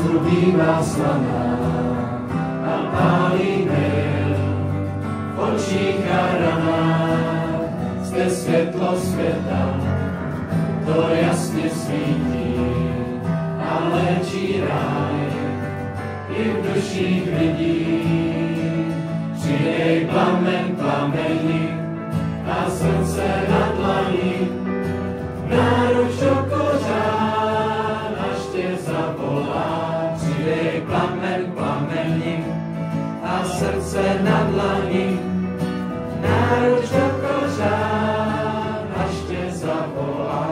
tu bývá slaná a pálí hnev v očích a ranách. Ste svetlo sveta, to jasne svítí a léčí ráj i v duších lidí. Při jej plamen plamení a srdce na dlani, náruč do kořán, až tě zavolá. Při jej plamen plamení a srdce na dlani, náruč do kořán, až tě zavolá.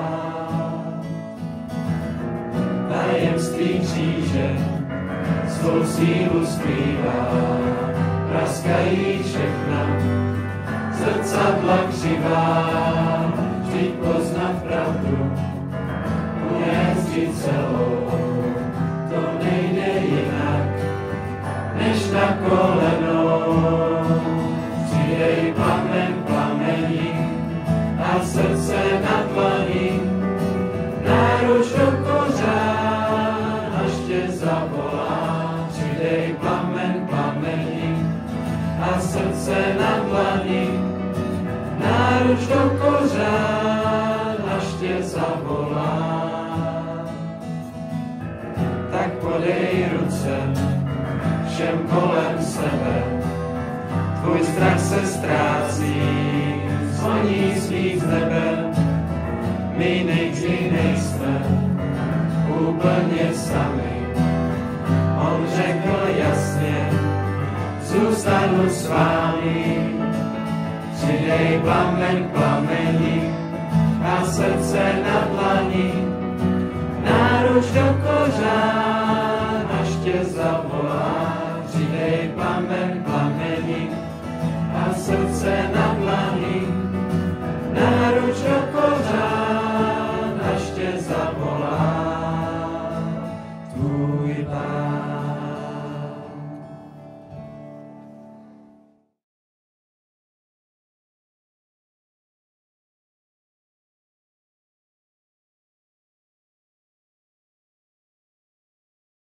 Tajemství kříže svou sílu skrývá, praskají všechna zrcadla křivá. Vždyť poznat pravdu, unést ji celou, to nejde jinak, než na kolenou. Přijej plamen plamení a srdce na dlani, náruč do kořán, až tě zavolá. Přidej plamen plamení a srdce na dlani, náruč do kořán, až tě zavolá. Tak podej ruce všem kolem sebe, tvůj strach se ztrácí, zvoní smích z nebe. My nikdy nejsme úplně sami. On řekl jasně, zůstanu s vámi. Přidej plamen plamení a srdce na dlani,